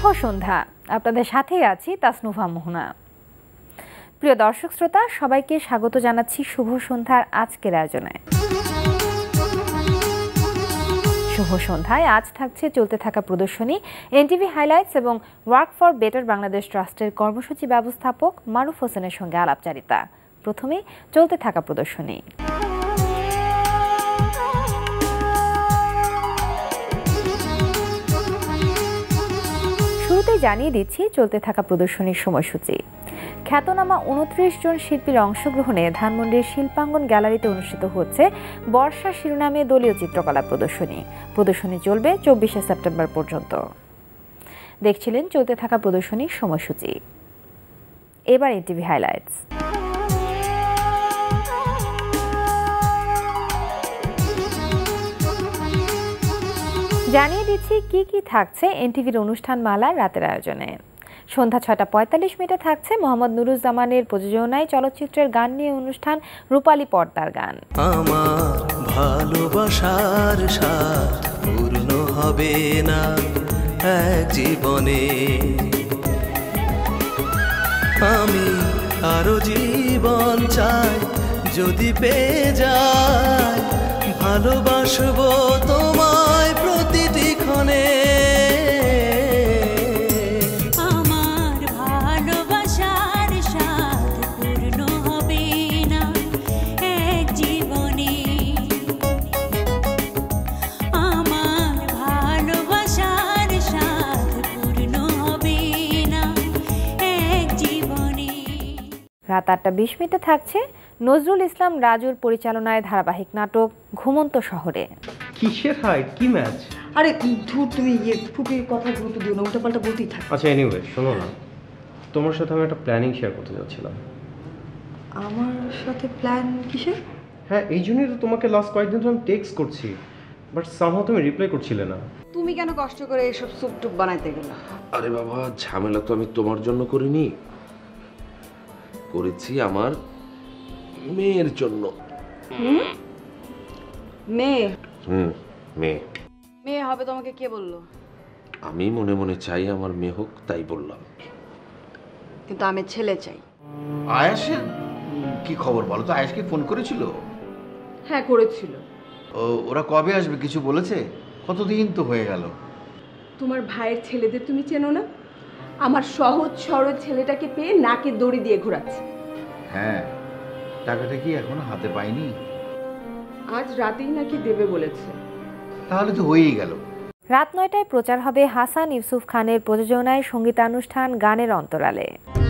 সন্ধ্যা আপনাদের সাথেই আছি তাসনুভা মোহনা। প্রিয় দর্শক শ্রোতা সবাইকে স্বাগত জানাচ্ছি শুভ সন্ধ্যার আজকের আয়োজনে। শুভ সন্ধ্যায় আজ থাকছে চলতে থাকা প্রদর্শনী, এনটিভি হাইলাইটস এবং ওয়ার্ক ফর বেটার বাংলাদেশ ট্রাস্টের কর্মসূচি ব্যবস্থাপক মারুফ হোসেনের সঙ্গে আলাপচারিতা। প্রথমেই চলতে থাকা প্রদর্শনী। শুরুতেই জানিয়ে দিচ্ছি চলতে থাকা প্রদর্শনীর সময়সূচি। খ্যাতনামা ২৯ জন শিল্পীর অংশগ্রহণে ধানমন্ডির শিল্পাঙ্গন গ্যালারিতে অনুষ্ঠিত হচ্ছে বর্ষা শিরোনামে দলীয় চিত্রকলা প্রদর্শনী। প্রদর্শনী চলবে ২৪শে সেপ্টেম্বর পর্যন্ত। দেখছিলেন চলতে থাকা প্রদর্শনীর সময়সূচি। এবার এনটিভি হাইলাইটস। জানিয়ে দিচ্ছি কি কি থাকছে এনটিভির অনুষ্ঠান মালার রাতের আয়োজনে। সন্ধ্যা ৬টা ৪৫ থাকছে মোহাম্মদ নুরুজ্জামানের প্রযোজনায় চলচ্চিত্রের গান নিয়ে অনুষ্ঠান রূপালী পর্দার গান। আমার ভালোবাসার স্বাদ পূর্ণ হবে না এক জীবনে, আমি আরো জীবন চাই যদি পেয়ে যাই, ভালোবাসবো তোমায় প্রতিটি ক্ষণে। রাত ৮টা ২০ থাকছে নজরুল ইসলাম রাজুর পরিচালনায় ধারাবাহিক নাটক ঘুমন্ত শহরে। কিসের হাইট, কি ম্যাচ? আরে ধুর, তুমি ফুপির কথা গুরুত্ব দিও না, উল্টাপাল্টা বলতেই থাক। আচ্ছা এনিওয়ে শোনো না, তোমার সাথে আমি একটা প্ল্যানিং শেয়ার করতে যাচ্ছিলাম। আমার সাথে প্ল্যান কিসের? হ্যাঁ, এই জন্যই তো তোমাকে লাস্ট কয়েকদিন ধরে আমি টেক্সট করছি, বাট সামহাও তুমি রিপ্লাই করছিলে না। তুমি কেন কষ্ট করে এসব স্যুপ টুপ বানাইতে গেলে? আরে বাবা, ঝামেলা তো আমি তোমার জন্য করিনি, করেছি আমার মেয়ের জন্য। মেয়ে? মেয়ে। মেয়ে হবে তোমাকে কে বললো? আমি মনে মনে চাই আমার মেয়ে হোক, তাই বললাম। কিন্তু আমি ছেলে চাই। আয়েশের কি খবর বলো তো? আয়েশকে ফোন করেছিল? হ্যাঁ করেছিল। ওরা কবে আসবে কিছু বলেছে? কতদিন তো হয়ে গেল। তোমার ভাইয়ের ছেলেদের তুমি চেনো না? আমার সহজ সরল ছেলেটাকে পেয়ে নাকে দড়ি দিয়ে ঘোরাচ্ছে। হ্যাঁ, টাকাটা কি এখনো হাতে পাইনি? আজ রাতেই নাকি দেবে বলেছে। তাহলে তো হয়েই গেল। রাত ৯টায় প্রচার হবে হাসান ইউসুফ খানের প্রযোজনায় সঙ্গীতানুষ্ঠান গানের অন্তরালে।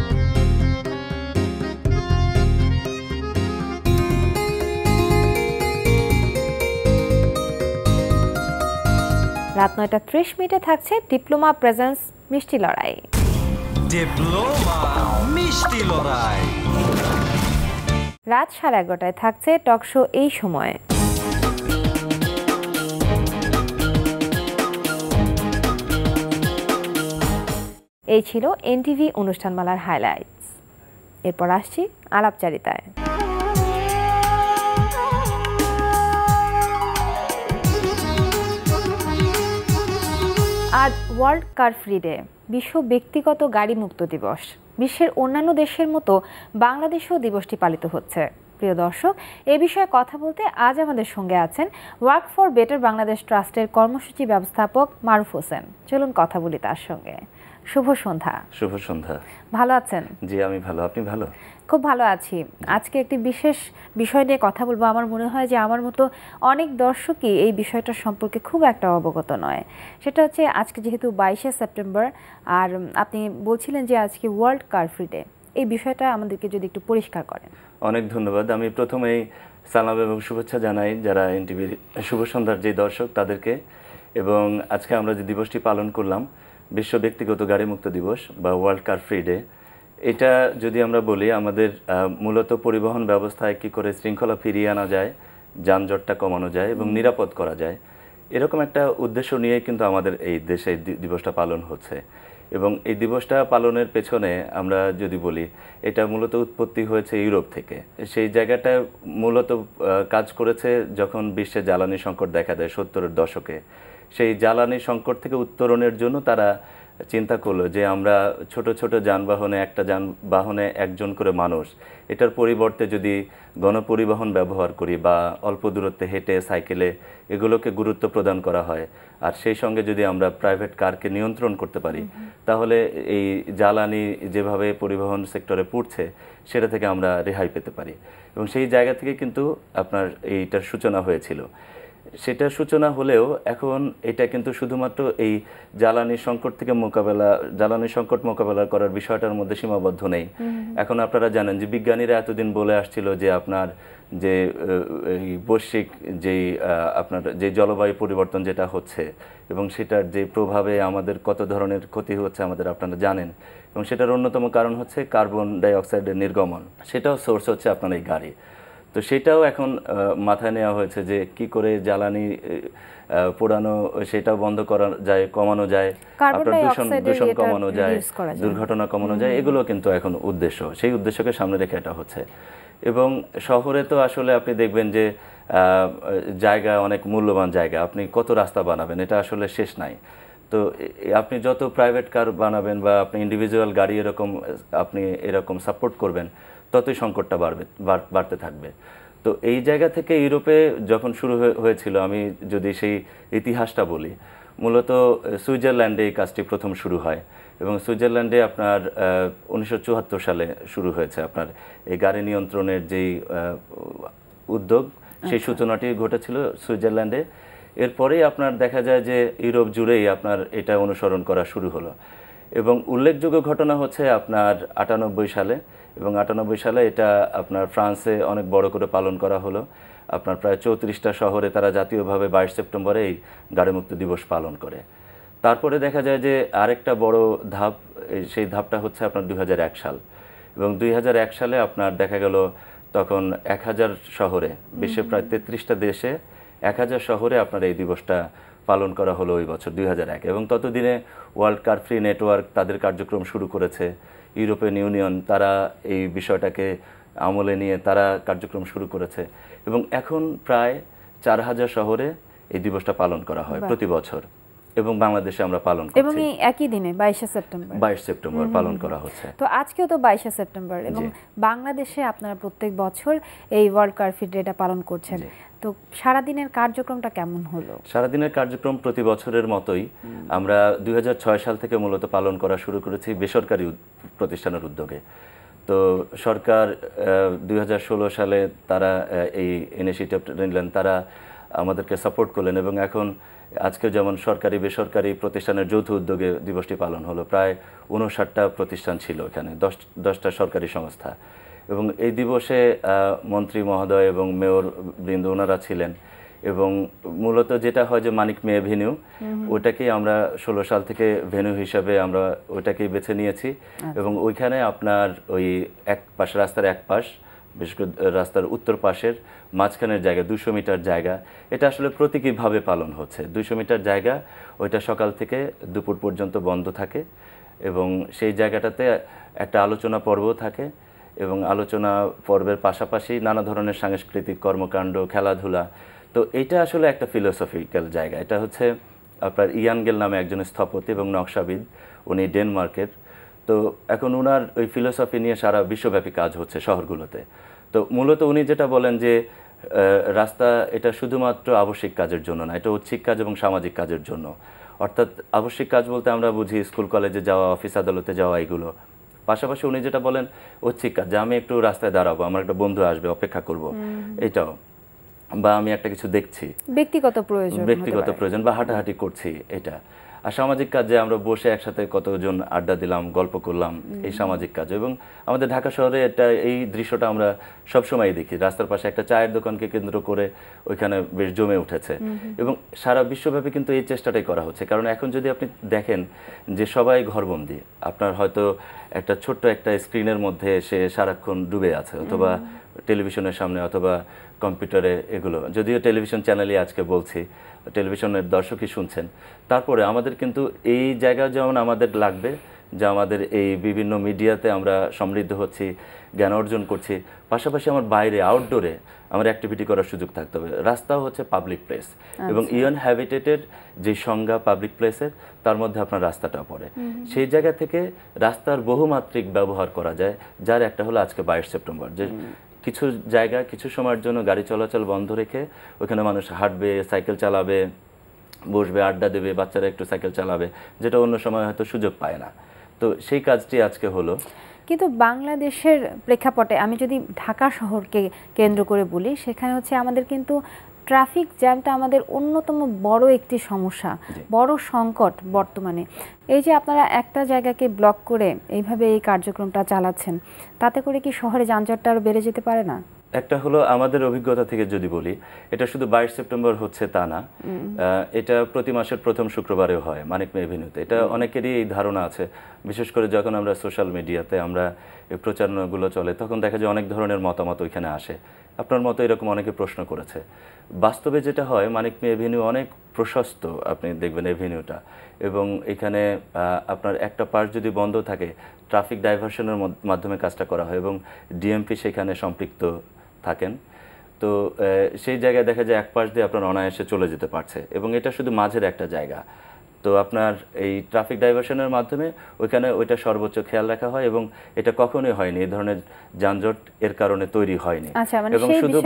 রাত ৯টা ৩০ থাকছে ডিপ্লোমা প্রেজেন্স মিষ্টি লড়াই। রাত ১১:৩০ থাকছে টকশো এই সময়। এই ছিল এনটিভি অনুষ্ঠানমালার হাইলাইটস। এরপর আসছি আলাপচারিতায়। আজ ওয়ার্ল্ড কার ফ্রি ডে, বিশ্ব ব্যক্তিগত গাড়ি মুক্ত দিবস। বিশ্বের অন্যান্য দেশের মতো বাংলাদেশেও দিবসটি পালিত হচ্ছে। প্রিয় দর্শক, এ বিষয়ে কথা বলতে আজ আমাদের সঙ্গে আছেন ওয়ার্ক ফর বেটার বাংলাদেশ ট্রাস্টের কর্মসূচি ব্যবস্থাপক মারুফ হোসেন। চলুন কথা বলি তার সঙ্গে। শুভ সন্ধ্যা। শুভ সন্ধ্যা। ভালো আছেন? জি আমি ভালো, আপনি ভালো? খুব ভালো আছি। আজকে একটি বিশেষ বিষয় নিয়ে কথা বলবো। আমার মনে হয় যে আমার মতো অনেক দর্শকই এই বিষয়টা সম্পর্কে খুব একটা অবগত নয়। সেটা হচ্ছে আজকে যেহেতু ২২শে সেপ্টেম্বর, আর আপনি বলছিলেন যে আজকে ওয়ার্ল্ড কার ফ্রি ডে, এই বিষয়টা আমাদেরকে যদি একটু পরিষ্কার করেন। অনেক ধন্যবাদ। আমি প্রথমেই সালাম এবং শুভেচ্ছা জানাই যারা এনটিভির শুভ সন্ধ্যার যে দর্শক তাদেরকে। এবং আজকে আমরা যে দিবসটি পালন করলাম, বিশ্ব ব্যক্তিগত গাড়ি মুক্ত দিবস বা ওয়ার্ল্ড কার ফ্রি ডে, এটা যদি আমরা বলি আমাদের মূলত পরিবহন ব্যবস্থায় কী করে শৃঙ্খলা ফিরিয়ে আনা যায়, যানজটটা কমানো যায় এবং নিরাপদ করা যায়, এরকম একটা উদ্দেশ্য নিয়ে কিন্তু আমাদের এই দেশে দিবসটা পালন হচ্ছে। এবং এই দিবসটা পালনের পেছনে আমরা যদি বলি এটা মূলত উৎপত্তি হয়েছে ইউরোপ থেকে। সেই জায়গাটা মূলত কাজ করেছে যখন বিশ্বে জ্বালানি সংকট দেখা দেয় 70-এর দশকে। সেই জ্বালানি সংকট থেকে উত্তরণের জন্য তারা চিন্তা করলো যে আমরা ছোট ছোট যানবাহনে একটা যানবাহনে একজন করে মানুষ, এটার পরিবর্তে যদি গণপরিবহন ব্যবহার করি বা অল্প দূরত্বে হেঁটে সাইকেলে এগুলোকে গুরুত্ব প্রদান করা হয়, আর সেই সঙ্গে যদি আমরা প্রাইভেট কারকে নিয়ন্ত্রণ করতে পারি, তাহলে এই জ্বালানি যেভাবে পরিবহন সেক্টরে পড়ছে সেটা থেকে আমরা রেহাই পেতে পারি। এবং সেই জায়গা থেকে কিন্তু আপনার এইটার সূচনা হয়েছিল। সেটার সূচনা হলেও এখন এটা কিন্তু শুধুমাত্র এই জ্বালানি সংকট মোকাবেলা করার বিষয়টার মধ্যে সীমাবদ্ধ নেই। এখন আপনারা জানেন যে বিজ্ঞানীরা এতদিন বলে আসছিল যে আপনার যে এই বৈশ্বিক যে জলবায়ু পরিবর্তন যেটা হচ্ছে এবং সেটার যে প্রভাবে আমাদের কত ধরনের ক্ষতি হচ্ছে আমাদের আপনারা জানেন, এবং সেটার অন্যতম কারণ হচ্ছে কার্বন ডাই অক্সাইডের নির্গমন। সেটাও সোর্স হচ্ছে আপনার এই গাড়ি। তো সেটাও এখন মাথায় নেওয়া হয়েছে যে কি করে জ্বালানি পোড়ানো সেটাও বন্ধ করা যায়, কমানো যায়, আপনার দূষণ কমানো যায়, দুর্ঘটনা কমানো যায়, এগুলো কিন্তু এখন উদ্দেশ্য, সেই উদ্দেশ্যকে সামনে রেখে এটা হচ্ছে। এবং শহরে তো আসলে আপনি দেখবেন যে জায়গা অনেক মূল্যবান জায়গা, আপনি কত রাস্তা বানাবেন এটা আসলে শেষ নাই। তো আপনি যত প্রাইভেট কার বানাবেন বা আপনি ইন্ডিভিজুয়াল গাড়ি আপনি এরকম সাপোর্ট করবেন, ততই সংকটটা বাড়তে থাকবে। তো এই জায়গা থেকে ইউরোপে যখন শুরু হয়েছিল, আমি যদি সেই ইতিহাসটা বলি, মূলত সুইজারল্যান্ডে এই কাজটি প্রথম শুরু হয় এবং সুইজারল্যান্ডে আপনার 1974 সালে শুরু হয়েছে আপনার এই গাড়ি নিয়ন্ত্রণের যেই উদ্যোগ, সেই সূচনাটি ঘটেছিল সুইজারল্যান্ডে। এরপরেই আপনার দেখা যায় যে ইউরোপ জুড়েই আপনার এটা অনুসরণ করা শুরু হলো। এবং উল্লেখযোগ্য ঘটনা হচ্ছে আপনার 98 সালে, এবং 98 সালে এটা আপনার ফ্রান্সে অনেক বড় করে পালন করা হলো। আপনার প্রায় 34টা শহরে তারা জাতীয়ভাবে 22 সেপ্টেম্বরে এই গাড়িমুক্ত দিবস পালন করে। তারপরে দেখা যায় যে আরেকটা বড় ধাপ, সেই ধাপটা হচ্ছে আপনার 2001 সাল। এবং 2001 সালে আপনার দেখা গেল তখন 1000 শহরে, বিশ্বের প্রায় 33টা দেশে 1000 শহরে আপনার এই দিবসটা পালন করা হলো ওই বছর 2001। এবং ততদিনে ওয়ার্ল্ড কার ফ্রি নেটওয়ার্ক তাদের কার্যক্রম শুরু করেছে, ইউরোপিয়ান ইউনিয়ন তারা এই বিষয়টাকে আমলে নিয়ে তারা কার্যক্রম শুরু করেছে, এবং এখন প্রায় 4000 শহরে এই দিবসটা পালন করা হয় প্রতি বছর। এবং বাংলাদেশে আমরা পালন করছি, এবং এই একই দিনে 22 সেপ্টেম্বর পালন করা হচ্ছে। তো আজকেও তো 22 সেপ্টেম্বর, এবং বাংলাদেশে আপনারা প্রত্যেক বছর এই ওয়ার্ল্ড কার ফ্রি ডেটা পালন করছেন। তো সারাদিনের কার্যক্রমটা কেমন হলো? সারাদিনের কার্যক্রম প্রতি বছরের মতোই আমরা 2006 সাল থেকে মূলত পালন করা শুরু করেছি বেসরকারি প্রতিষ্ঠানের উদ্যোগে। তো সরকার 2016 সালে তারা এই ইনিশিয়েটিভটা নিলেন, তারা আমাদেরকে সাপোর্ট করলেন, এবং এখন আজকে যেমন সরকারি বেসরকারি প্রতিষ্ঠানের যৌথ উদ্যোগে দিবসটি পালন হলো। প্রায় 59টা প্রতিষ্ঠান ছিল এখানে, 10টা সরকারি সংস্থা। এবং এই দিবসে মন্ত্রী মহোদয় এবং মেয়র বৃন্দ ওনারা ছিলেন। এবং মূলত যেটা হয় যে মানিক মে ভেন্যু, ওটাকেই আমরা 16 সাল থেকে ভেন্যু হিসাবে আমরা ওটাকেই বেছে নিয়েছি। এবং ওইখানে আপনার ওই এক পাশ, রাস্তার এক পাশ, বিশেষ করে রাস্তার উত্তর পাশের মাঝখানের জায়গা 200 মিটার জায়গা, এটা আসলে প্রতীকীভাবে পালন হচ্ছে। 200 মিটার জায়গা, ওইটা সকাল থেকে দুপুর পর্যন্ত বন্ধ থাকে, এবং সেই জায়গাটাতে একটা আলোচনা পর্ব থাকে, এবং আলোচনা পর্বের পাশাপাশি নানা ধরনের সাংস্কৃতিক কর্মকাণ্ড, খেলাধুলা। তো এটা আসলে একটা ফিলোসফিক্যাল জায়গা। এটা হচ্ছে আপনার ইয়ানগেল নামে একজন স্থপতি এবং নকশাবিদ, উনি ডেনমার্কের। তো এখন ওনার ওই ফিলোসফি নিয়ে সারা বিশ্বব্যাপী কাজ হচ্ছে শহরগুলোতে। তো মূলত উনি যেটা বলেন যে রাস্তা এটা শুধুমাত্র আবশ্যিক কাজের জন্য না, এটা ঐচ্ছিক কাজ এবং সামাজিক কাজের জন্য। অর্থাৎ আবশ্যিক কাজ বলতে আমরা বুঝি স্কুল কলেজে যাওয়া, অফিস আদালতে যাওয়া, এগুলো। পাশাপাশি উনি যেটা বলেন ঐচ্ছিক কাজ, যে আমি একটু রাস্তায় দাঁড়াবো, আমার একটা বন্ধু আসবে, অপেক্ষা করব, এটাও, বা আমি একটা কিছু দেখছি, ব্যক্তিগত প্রয়োজন, বা হাঁটাহাঁটি করছি, এটা। আর সামাজিক কাজে আমরা বসে একসাথে কতজন আড্ডা দিলাম, গল্প করলাম, এই সামাজিক কাজ। এবং আমাদের ঢাকা শহরে এই দৃশ্যটা আমরা সবসময় দেখি, রাস্তার পাশে একটা চায়ের দোকানকে কেন্দ্র করে ওইখানে বেশ জমে উঠেছে। এবং সারা বিশ্বব্যাপী কিন্তু এই চেষ্টাটাই করা হচ্ছে। কারণ এখন যদি আপনি দেখেন যে সবাই ঘরবন্দি, আপনার হয়তো একটা ছোট্ট একটা স্ক্রিনের মধ্যে সে সারাক্ষণ ডুবে আছে, অথবা টেলিভিশনের সামনে, অথবা কম্পিউটারে, এগুলো। যদিও টেলিভিশন চ্যানেলই আজকে বলছি, টেলিভিশনের দর্শকই শুনছেন, তারপরে আমাদের কিন্তু এই জায়গা যেমন আমাদের লাগবে, যে আমাদের এই বিভিন্ন মিডিয়াতে আমরা সমৃদ্ধ হচ্ছি, জ্ঞান অর্জন করছি, পাশাপাশি আমার বাইরে আউটডোরে আমার অ্যাক্টিভিটি করার সুযোগ থাকতে হবে। রাস্তাও হচ্ছে পাবলিক প্লেস এবং ইনহ্যাবিটেটেড যে সংজ্ঞা পাবলিক প্লেসের তার মধ্যে আপনার রাস্তাটা পড়ে। সেই জায়গা থেকে রাস্তার বহুমাত্রিক ব্যবহার করা যায়, যার একটা হলো আজকে 22 সেপ্টেম্বর, যে কিছু জায়গা কিছু সময়ের জন্য গাড়ি চলাচল বন্ধ রেখে ওখানে মানুষ হাঁটবে, সাইকেল চালাবে, বসবে, আড্ডা দেবে, বাচ্চারা একটু সাইকেল চালাবে, যেটা অন্য সময় হয়তো সুযোগ পায় না। তো সেই কাজটি আজকে হলো। কিন্তু বাংলাদেশের প্রেক্ষাপটে আমি যদি ঢাকা শহরকে কেন্দ্র করে বলি, সেখানে হচ্ছে আমাদের কিন্তু ট্রাফিক জ্যামটা আমাদের অন্যতম বড় একটি সমস্যা, বড় সংকট বর্তমানে। এই যে আপনারা একটা জায়গাকে ব্লক করে এইভাবে এই কার্যক্রমটা চালাচ্ছেন, তাতে করে কি শহরে যানজটটা আরও বেড়ে যেতে পারে না? একটা হলো আমাদের অভিজ্ঞতা থেকে যদি বলি, এটা শুধু 22 সেপ্টেম্বর হচ্ছে তা না, এটা প্রতি মাসের প্রথম শুক্রবারেও হয় মানিক মে এভিনিউতে। এটা অনেকেরই এই ধারণা আছে, বিশেষ করে যখন আমরা সোশ্যাল মিডিয়াতে আমরা এই প্রচারণাগুলো চলে তখন দেখা যায় অনেক ধরনের মতামত ওইখানে আসে। আপনার মতো এরকম অনেকে প্রশ্ন করেছে। বাস্তবে যেটা হয়, মানিক মে এভিনিউ অনেক প্রশস্ত, আপনি দেখবেন এভিনিউটা, এবং এখানে আপনার একটা পাশ যদি বন্ধ থাকে ট্রাফিক ডাইভারশনের মাধ্যমে কাজটা করা হয় এবং ডিএমপি সেখানে সম্পৃক্ত থাকেন। তো সেই জায়গায় দেখা যায় এক পাশ দিয়ে আপনার অনায়াসে চলে যেতে পারছে, এবং এটা শুধু মাঝের একটা জায়গা। তো আপনার এই ট্রাফিক ডাইভারশনের মাধ্যমে ওইখানে ওইটা সর্বোচ্চ খেয়াল রাখা হয়, এবং এটা কখনোই হয়নি এই ধরনের যানজট এর কারণে তৈরি হয়নি। এবং শুধু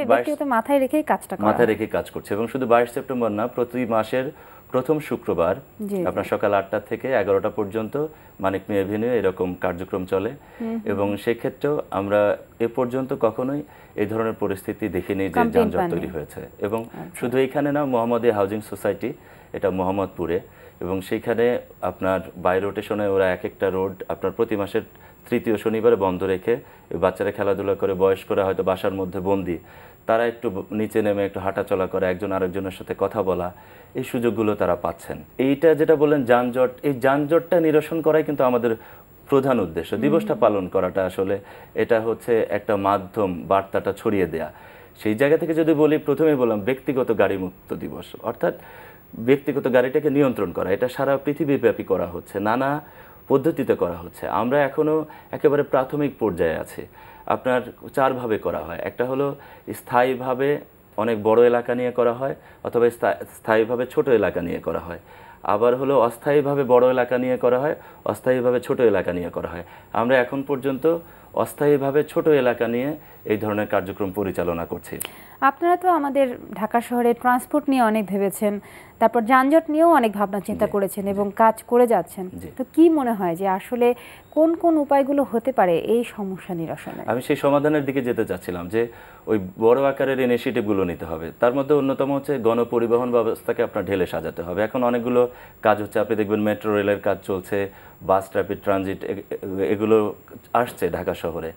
মাথায় রেখেই কাজ করছে। এবং শুধু 22 সেপ্টেম্বর না, প্রতি মাসের প্রথম শুক্রবার আপনার সকাল 8টা থেকে 11টা পর্যন্ত মানিক মে এভিনিউ এরকম কার্যক্রম চলে, এবং সেক্ষেত্রেও আমরা এ পর্যন্ত কখনোই এই ধরনের পরিস্থিতি দেখিনি যে যানজট তৈরি হয়েছে। এবং শুধু এখানে না, মোহাম্মদী হাউজিং সোসাইটি, এটা মোহাম্মদপুরে, এবং সেইখানে আপনার বাই রোটেশনে ওরা এক একটা রোড আপনার প্রতি মাসের তৃতীয় শনিবারে বন্ধ রেখে বাচ্চারা খেলাধুলা করে, বয়স্করা হয়তো বাসার মধ্যে বন্দি, তারা একটু নিচে নেমে একটু হাঁটাচলা করে, একজন আরেকজনের সাথে কথা বলা, এই সুযোগগুলো তারা পাচ্ছেন। এইটা যেটা বললেন যানজট, এই যানজটটা নিরসন করাই কিন্তু আমাদের প্রধান উদ্দেশ্য। দিবসটা পালন করাটা আসলে এটা হচ্ছে একটা মাধ্যম, বার্তাটা ছড়িয়ে দেয়া। সেই জায়গা থেকে যদি বলি, প্রথমেই বললাম ব্যক্তিগত গাড়ি মুক্ত দিবস, অর্থাৎ ব্যক্তিগত গাড়িটাকে নিয়ন্ত্রণ করা। এটা সারা পৃথিবীব্যাপী করা হচ্ছে, নানা পদ্ধতিতে করা হচ্ছে। আমরা এখনও একেবারে প্রাথমিক পর্যায়ে আছি। আপনার 4 ভাবে করা হয়। একটা হলো স্থায়ীভাবে অনেক বড় এলাকা নিয়ে করা হয়, অথবা স্থায়ীভাবে ছোট এলাকা নিয়ে করা হয়। আবার হলো অস্থায়ীভাবে বড় এলাকা নিয়ে করা হয়, অস্থায়ীভাবে ছোট এলাকা নিয়ে করা হয়। আমরা এখন পর্যন্ত অস্থায়ীভাবে ছোট এলাকা নিয়ে এই ধরনের কার্যক্রম পরিচালনা করছি। আপনারা তো আমাদের ঢাকা শহরে ট্রান্সপোর্ট নিয়ে অনেক ভেবেছেন, তারপর যানজট নিয়েও অনেক ভাবনা চিন্তা করেছেন এবং কাজ করে যাচ্ছেন। তো কি মনে হয় যে আসলে কোন কোন উপায়গুলো হতে পারে এই সমস্যা নিরসনে? আমি সেই সমাধানের দিকে যেতে চাচ্ছিলাম, যে ওই বড় আকারের ইনিশিয়েটিভগুলো নিতে হবে। তার মধ্যে অন্যতম হচ্ছে গণপরিবহন ব্যবস্থাকে আপনার ঢেলে সাজাতে হবে। এখন অনেকগুলো কাজ হচ্ছে, আপনি দেখবেন মেট্রো রেলের কাজ চলছে, বাস, র্যাপিড ট্রানজিট, এগুলো আসছে ঢাকা শহরে।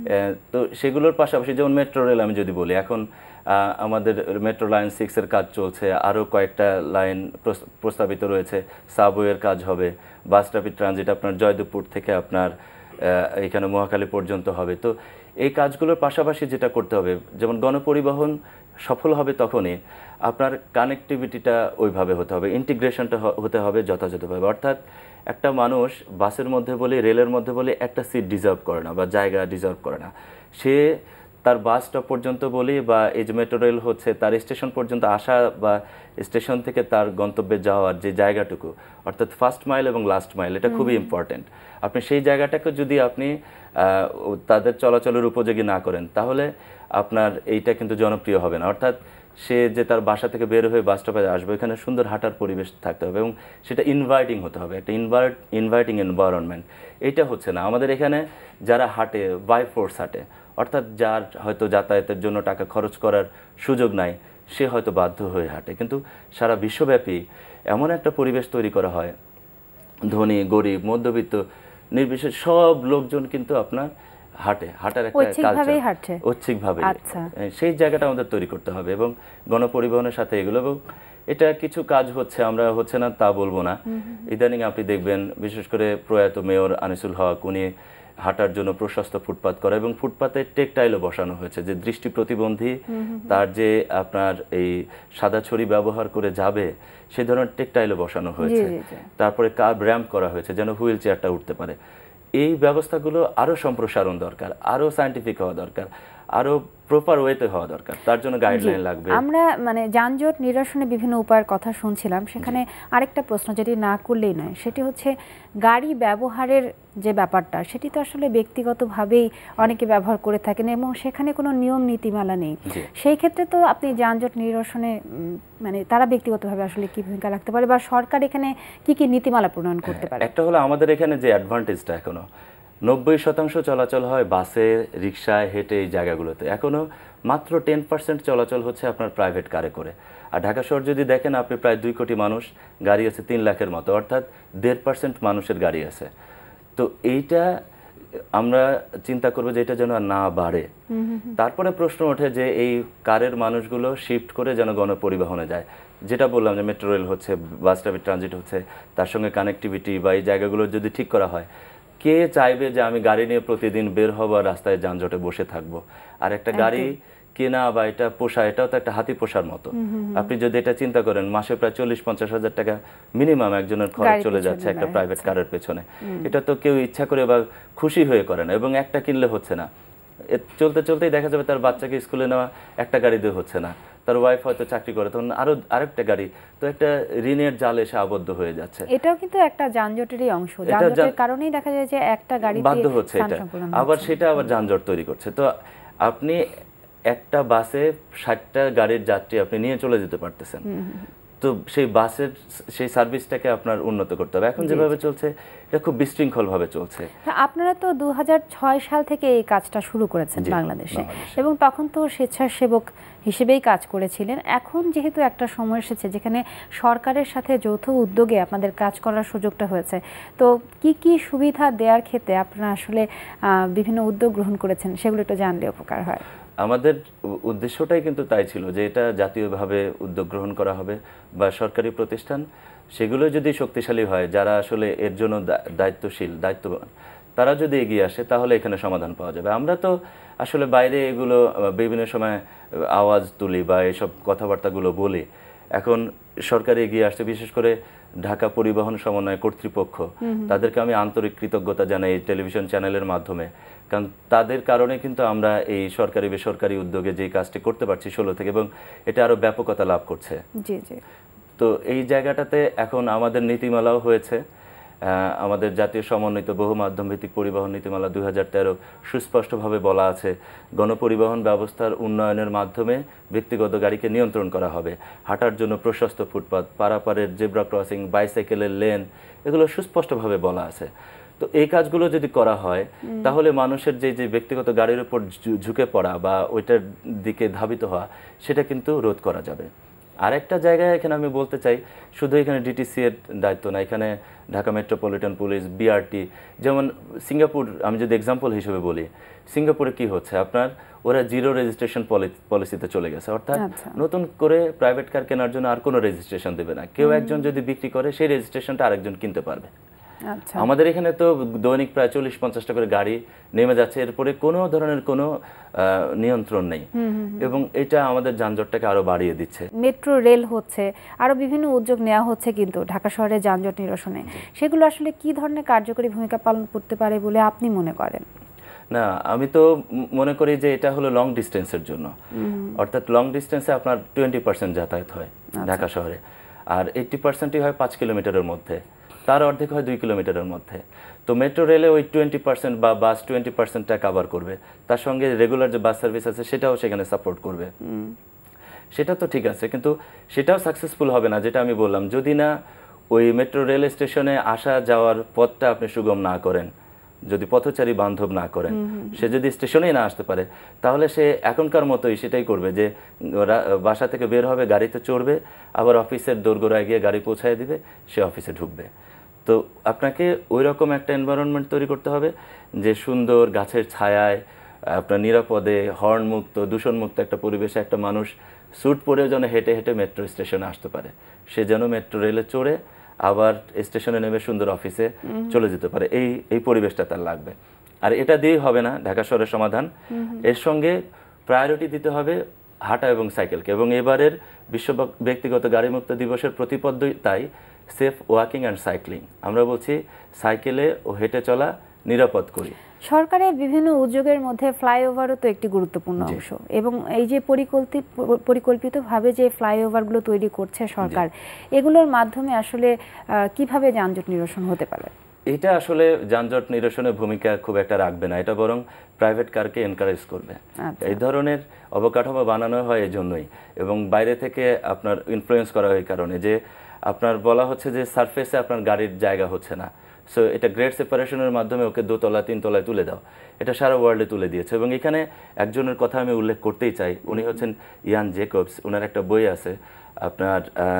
তো সেগুলোর পাশাপাশি যেমন মেট্রো রেল আমি যদি বলি, এখন আমাদের মেট্রো লাইন 6-এর কাজ চলছে, আরও কয়েকটা লাইন প্রস্তাবিত রয়েছে, সাবওয়ের কাজ হবে, বাস, র্যাপিড ট্রানজিট আপনার জয়দেবপুর থেকে আপনার এখানে মহাখালী পর্যন্ত হবে। তো এই কাজগুলোর পাশাপাশি যেটা করতে হবে, যেমন গণপরিবহন সফল হবে তখনই আপনার কানেক্টিভিটিটা ওইভাবে হতে হবে, ইন্টিগ্রেশনটা হতে হবে যথাযথভাবে। অর্থাৎ একটা মানুষ বাসের মধ্যে বলি, রেলের মধ্যে বলি, একটা সিট ডিজার্ভ করে না বা জায়গা ডিজার্ভ করে না। সে তার বাস স্টপ পর্যন্ত বলি, বা এই যে মেট্রো রেল হচ্ছে তার স্টেশন পর্যন্ত আসা, বা স্টেশন থেকে তার গন্তব্যে যাওয়ার যে জায়গাটুকু, অর্থাৎ ফার্স্ট মাইল এবং লাস্ট মাইল, এটা খুবই ইম্পর্টেন্ট। আপনি সেই জায়গাটাকে যদি আপনি তাদের চলাচলের উপযোগী না করেন, তাহলে আপনার এইটা কিন্তু জনপ্রিয় হবে না। অর্থাৎ সে যে তার বাসা থেকে বের হয়ে বাস স্টপে আসবে, এখানে সুন্দর হাঁটার পরিবেশ থাকতে হবে এবং সেটা ইনভাইটিং হতে হবে, একটা ইনভাইটিং এনভায়রনমেন্ট। এইটা হচ্ছে না আমাদের এখানে। যারা হাঁটে বাই ফোর্স হাঁটে, অর্থাৎ যার হয়তো যাতায়াতের জন্য টাকা খরচ করার সুযোগ নাই, সে হয়তো বাধ্য হয়ে হাঁটে। কিন্তু সারা বিশ্বব্যাপী এমন একটা পরিবেশ তৈরি করা হয়, ধনী, গরিব, মধ্যবিত্ত নির্বিশেষে সব লোকজন কিন্তু আপনার হাঁটার একটা কালচার, ঐচ্ছিকভাবে। সেই জায়গাটা আমাদের তৈরি করতে হবে এবং গণপরিবহনের সাথে এগুলো। এবং এটা কিছু কাজ হচ্ছে, আমরা হচ্ছে না তা বলবো না। ইদানিং আপনি দেখবেন, বিশেষ করে প্রয়াত মেয়র আনিসুল হক, উনি হাঁটার জন্য প্রশস্ত ফুটপাত করা এবং ফুটপাতে টেকটাইলও বসানো হয়েছে, যে দৃষ্টি প্রতিবন্ধী তার যে আপনার এই সাদা ছড়ি ব্যবহার করে যাবে সেই ধরনের টেকটাইলও বসানো হয়েছে। তারপরে কার্ব র্যাম্প করা হয়েছে যেন হুইল চেয়ারটা উঠতে পারে। এই ব্যবস্থাগুলো আরও সম্প্রসারণ দরকার, আরও সায়েন্টিফিক হওয়া দরকার, আরও প্রপার ওয়েতে হওয়া দরকার। তার জন্য গাইডলাইন লাগবে। আমরা মানে যানজট নিরসনে বিভিন্ন উপায়ের কথা শুনছিলাম, সেখানে আরেকটা প্রশ্ন যেটি না করলেই নয়, সেটি হচ্ছে গাড়ি ব্যবহারের যে ব্যাপারটা, সেটি তো আসলে ব্যক্তিগতভাবেই অনেকে ব্যবহার করে থাকেন এবং সেখানে কোনো নিয়ম নীতিমালা নেই। সেই ক্ষেত্রে তো আপনি যানজট নিরসনে মানে তারা ব্যক্তিগতভাবে আসলে কি ভূমিকা রাখতে পারে বা সরকার এখানে কি কি নীতিমালা প্রণয়ন করতে পারে? একটা হলো আমাদের এখানে যে অ্যাডভান্টেজটা, এখনো 90% চলাচল হয় বাসে, রিক্সায়, হেঁটে এই জায়গাগুলোতে। এখনও মাত্র 10% চলাচল হচ্ছে আপনার প্রাইভেট কারে করে। আর ঢাকা শহর যদি দেখেন, আপনি প্রায় 2 কোটি মানুষ, গাড়ি আছে 3 লাখের মতো, অর্থাৎ 1.5% মানুষের গাড়ি আছে। তো এইটা আমরা চিন্তা করবো যে এটা যেন না বাড়ে। তারপরে প্রশ্ন ওঠে যে এই কারের মানুষগুলো শিফট করে যেন গণপরিবহনে যায়, যেটা বললাম যে মেট্রো রেল হচ্ছে, বাস ট্রাফিক ট্রানজিট হচ্ছে, তার সঙ্গে কানেক্টিভিটি বা এই জায়গাগুলো যদি ঠিক করা হয়, কে চাইবে যে আমি গাড়ি নিয়ে প্রতিদিন বের হব আর রাস্তায় যানজটে বসে থাকবো? আর একটা গাড়ি কেনা বা এটা পোষা, এটাও তো একটা হাতি পোষার মতো। আপনি যদি এটা চিন্তা করেন, মাসে প্রায় 40-50 হাজার টাকা মিনিমাম একজনের খরচ চলে যাচ্ছে একটা প্রাইভেট কারের পেছনে। এটা তো কেউ ইচ্ছা করে বা খুশি হয়ে করে না, এবং একটা কিনলে হচ্ছে না, চলতে চলতেই দেখা যাবে তার বাচ্চাকে স্কুলে নেওয়া একটা গাড়ি দিয়ে হচ্ছে না, তার ওয়াইফ হয়তো চাকরি করে, তখন আরেকটা গাড়ি, তো একটা ঋণের জালে এসে আবদ্ধ হয়ে যাচ্ছে। এটাও কিন্তু একটা যানজটেরই অংশ, যানজটের কারণেই দেখা যায় যে একটা গাড়ি বাধ্য হচ্ছে, এটা আবার সেটা আবার যানজট তৈরি করছে। তো আপনি একটা বাসে 60টা গাড়ির যাত্রী আপনি নিয়ে চলে যেতে পারতেছেন, তো সেই বাসের সেই সার্ভিসটাকে আপনার উন্নত করতে হবে। এখন যেভাবে চলছে এটা খুব বিশৃঙ্খলভাবে চলছে। আপনারা তো 2006 সাল থেকে এই কাজটা শুরু করেছেন বাংলাদেশে, এবং তখন তো স্বেচ্ছাসেবক হিসেবেই কাজ করেছিলেন। এখন যেহেতু একটা সময় এসেছে যেখানে সরকারের সাথে যৌথ উদ্যোগে আপনাদের কাজ করার সুযোগটা হয়েছে, তো কি কি সুবিধা দেওয়ার ক্ষেত্রে আপনারা আসলে বিভিন্ন উদ্যোগ গ্রহণ করেছেন সেগুলো একটু জানলে উপকার হয়। আমাদের উদ্দেশ্যটাই কিন্তু তাই ছিল যে এটা জাতীয়ভাবে উদ্যোগ গ্রহণ করা হবে, বা সরকারি প্রতিষ্ঠান সেগুলো যদি শক্তিশালী হয়, যারা আসলে এর জন্য দায়িত্বশীল, দায়িত্ববান, তারা যদি এগিয়ে আসে, তাহলে এখানে সমাধান পাওয়া যাবে। আমরা তো আসলে বাইরে এগুলো বিভিন্ন সময় আওয়াজ তুলি বা এইসব কথাবার্তাগুলো বলি। এখন সরকার এগিয়ে আসছে, বিশেষ করে ঢাকা পরিবহন সমন্বয় কর্তৃপক্ষ, তাদেরকে আমি আন্তরিক কৃতজ্ঞতা জানাই টেলিভিশন চ্যানেলের মাধ্যমে, কারণ তাদের কারণে কিন্তু আমরা এই সরকারি বেসরকারি উদ্যোগে যে কাজটি করতে পারছি 16 থেকে, এবং এটা আরো ব্যাপকতা লাভ করছে। জি জি। তো এই জায়গাটাতে এখন আমাদের নীতিমালাও হয়েছে, আমাদের জাতীয় সমন্বিত বহুমাধ্যম ভিত্তিক পরিবহন নীতিমালা 2013 সুস্পষ্টভাবে বলা আছে, গণপরিবহন ব্যবস্থার উন্নয়নের মাধ্যমে ব্যক্তিগত গাড়িকে নিয়ন্ত্রণ করা হবে, হাঁটার জন্য প্রশস্ত ফুটপাত, পারাপারের জেব্রা ক্রসিং, বাইসাইকেলের লেন, এগুলো সুস্পষ্টভাবে বলা আছে। তো এই কাজগুলো যদি করা হয়, তাহলে মানুষের যে যে ব্যক্তিগত গাড়ির উপর ঝুঁকে পড়া বা ওইটার দিকে ধাবিত হওয়া, সেটা কিন্তু রোধ করা যাবে। আরেকটা জায়গায় এখানে আমি বলতে চাই, শুধু এখানে ডিটিসি এর দায়িত্ব না, এখানে ঢাকা মেট্রোপলিটন পুলিশ, বিআরটি, যেমন সিঙ্গাপুর আমি যদি এক্সাম্পল হিসেবে বলি, সিঙ্গাপুরে কি হচ্ছে, আপনার ওরা জিরো রেজিস্ট্রেশন পলিসিতে চলে গেছে, অর্থাৎ নতুন করে প্রাইভেট কার কেনার জন্য আর কোনো রেজিস্ট্রেশন দেবে না। কেউ একজন যদি বিক্রি করে, সেই রেজিস্ট্রেশনটা আরেকজন কিনতে পারবে। আমাদের এখানে তো দৈনিক প্রায় 40-50টা করে গাড়ি নেমে যাচ্ছে, এরপরে কোনো ধরনের কোনো নিয়ন্ত্রণ নেই, এবং এটা আমাদের যানজটটাকে আরো বাড়িয়ে দিচ্ছে। মেট্রো রেল হচ্ছে, আরো বিভিন্ন উদ্যোগ নেওয়া হচ্ছে কিন্তু ঢাকা শহরে যানজট নিরসনে, সেগুলো আসলে কি ধরনের কার্যকরী ভূমিকা পালন করতে পারে বলে আপনি মনে করেন? না, আমি তো মনে করি যে এটা হলো লং ডিস্টেন্সের জন্য, অর্থাৎ লং ডিস্টেন্সে আপনার 20% যাতায়াত হয় ঢাকা শহরে, আর 80%ই হয় 5 কিলোমিটারের মধ্যে, তার অর্ধেক হয় 2 কিলোমিটারের মধ্যে। তো মেট্রো রেলে ওই 20% বা বাস 20%টা কভার করবে, তার সঙ্গে রেগুলার যে বাস সার্ভিস আছে সেটাও সেখানে সাপোর্ট করবে। সেটা তো ঠিক আছে, কিন্তু সেটাও সাকসেসফুল হবে না, যেটা আমি বললাম, যদি না ওই মেট্রো রেল স্টেশনে আসা যাওয়ার পথটা আপনি সুগম না করেন, যদি পথচারী বান্ধব না করেন, সে যদি স্টেশনেই না আসতে পারে, তাহলে সে এখনকার মতোই সেটাই করবে, যে বাসা থেকে বের হবে, গাড়িতে চড়বে, আবার অফিসের দোরগোড়ায় গিয়ে গাড়ি পৌঁছায় দিবে, সে অফিসে ঢুকবে। তো আপনাকে ওই রকম একটা এনভায়রনমেন্ট তৈরি করতে হবে যে সুন্দর গাছের ছায়ায়, আপনার নিরাপদে, হর্ন মুক্ত, দূষণ মুক্ত একটা পরিবেশে একটা মানুষ স্যুট পরেও যেন হেঁটে হেঁটে মেট্রো স্টেশনে আসতে পারে, সে যেন মেট্রো রেলে চড়ে আবার স্টেশনে নেমে সুন্দর অফিসে চলে যেতে পারে, এই পরিবেশটা তার লাগবে। আর এটা দিয়েই হবে না ঢাকা শহরের সমাধান, এর সঙ্গে প্রায়োরিটি দিতে হবে হাঁটা এবং সাইকেলকে। এবং এবারের বিশ্ব ব্যক্তিগত গাড়িমুক্ত দিবসের প্রতিপাদ্যতাই সেফ ওয়াকিং অ্যান্ড সাইক্লিং। আমরা বলছি সাইকেলে ও হেঁটে চলা নিরাপদ করি। সরকারের বিভিন্ন উদ্যোগের মধ্যে ফ্লাইওভারও তো একটি গুরুত্বপূর্ণ অংশ, এবং এই যে পরিকল্পিতভাবে যে ফ্লাইওভারগুলো তৈরি করছে সরকার, এগুলোর মাধ্যমে আসলে কিভাবে যানজট নিরসন হতে পারে? এটা আসলে যানজট নিরসনের ভূমিকা খুব একটা রাখবে না, এটা বরং প্রাইভেট কারকে এনকারেজ করবে। এই ধরনের অবকাঠামো বানানো হয় এই জন্যই, এবং বাইরে থেকে আপনার ইনফ্লুয়েন্স করা হয় এই কারণে যে আপনার বলা হচ্ছে যে সারফেসে আপনার গাড়ির জায়গা হচ্ছে না, সো এটা গ্রেড সেপারেশনের মাধ্যমে ওকে 2 তলা 3 তলায় তুলে দাও। এটা সারা ওয়ার্ল্ডে তুলে দিয়েছে। এবং এখানে একজনের কথা আমি উল্লেখ করতেই চাই, উনি হচ্ছেন ইয়ান জেকবস। ওনার একটা বই আছে আপনার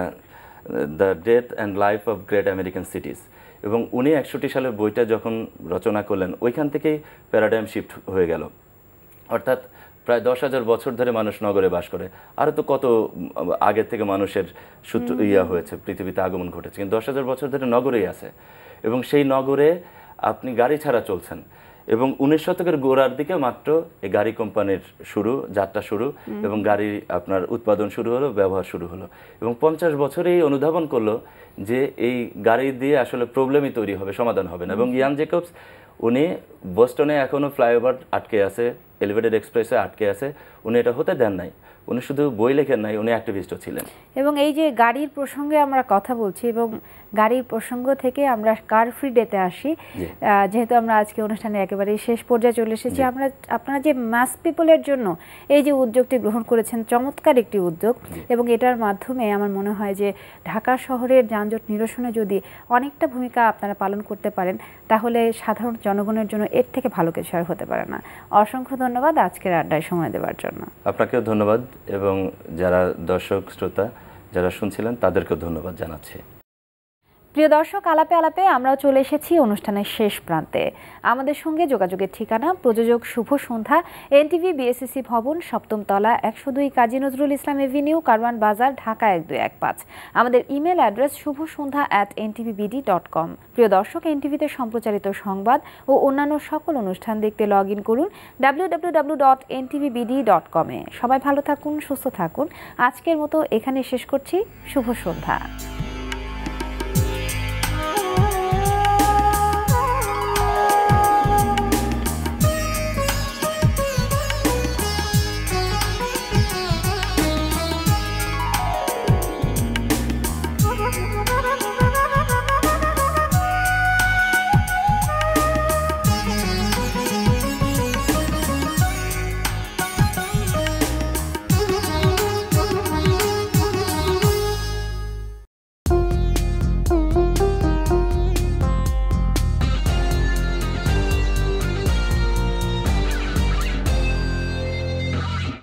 the death and life of great American cities, এবং উনি 61 সালের বইটা যখন রচনা করলেন ওইখান থেকেই প্যারাডাইম শিফট হয়ে গেল। অর্থাৎ প্রায় 10,000 বছর ধরে মানুষ নগরে বাস করে, আরও তো কত আগের থেকে মানুষের সূত্র হয়েছে, পৃথিবীতে আগমন ঘটেছে, কিন্তু 10,000 বছর ধরে নগরেই আছে। এবং সেই নগরে আপনি গাড়ি ছাড়া চলছেন, এবং 19 শতকের গোড়ার দিকে মাত্র এই গাড়ি কোম্পানির যাত্রা শুরু, এবং গাড়ি আপনার উৎপাদন শুরু হলো, ব্যবহার শুরু হলো, এবং 50 বছরেই অনুধাবন করলো যে এই গাড়ি দিয়ে আসলে প্রবলেমই তৈরি হবে, সমাধান হবে না। এবং ইয়ান জেকবস উনি বোস্টনে এখনও ফ্লাইওভার আটকে আছে, এলিভেটেড এক্সপ্রেসে আটকে আছে, উনি এটা হতে দেন নাই। উনি শুধু বই লেখেন নাই, উনি অ্যাক্টিভিস্টও ছিলেন। এবং এই যে গাড়ির প্রসঙ্গে আমরা কথা বলছি, এবং গাড়ির প্রসঙ্গ থেকে আমরা কার ফ্রি ডেতে আসি, যেহেতু আমরা আজকে অনুষ্ঠানে একেবারে শেষ পর্যায়ে চলে এসেছি, আপনারা যে মাস পিপলের জন্য এই যে উদ্যোগটি গ্রহণ করেছেন, চমৎকার একটি উদ্যোগ, এবং এটার মাধ্যমে আমার মনে হয় যে ঢাকা শহরের যানজট নিরসনে যদি অনেকটা ভূমিকা আপনারা পালন করতে পারেন, তাহলে সাধারণ জনগণের জন্য এর থেকে ভালো কিছু আর হতে পারে না। অসংখ্য ধন্যবাদ আজকের আড্ডায় সময় দেওয়ার জন্য। আপনাকেও ধন্যবাদ, এবং যারা দর্শক শ্রোতা যারা শুনছিলেন তাদেরকেও ধন্যবাদ জানাচ্ছি। প্রিয় দর্শক, আলাপে আলাপে আমরাও চলে এসেছি অনুষ্ঠানের শেষ প্রান্তে। আমাদের সঙ্গে যোগাযোগের ঠিকানা প্রযোজক শুভ সন্ধ্যা, NTV BSCC ভবন, 7ম তলা, 102 কাজী নজরুল ইসলাম এভিনিউ, কারওয়ান বাজার, ঢাকা 1215। আমাদের ইমেল অ্যাড্রেস shubhosondha@ntvbd.com। প্রিয় দর্শক, NTVতে সম্প্রচারিত সংবাদ ও অন্যান্য সকল অনুষ্ঠান দেখতে লগ ইন করুন www.ntvbd.com এ। সবাই ভালো থাকুন, সুস্থ থাকুন। আজকের মতো এখানে শেষ করছি। শুভ সন্ধ্যা।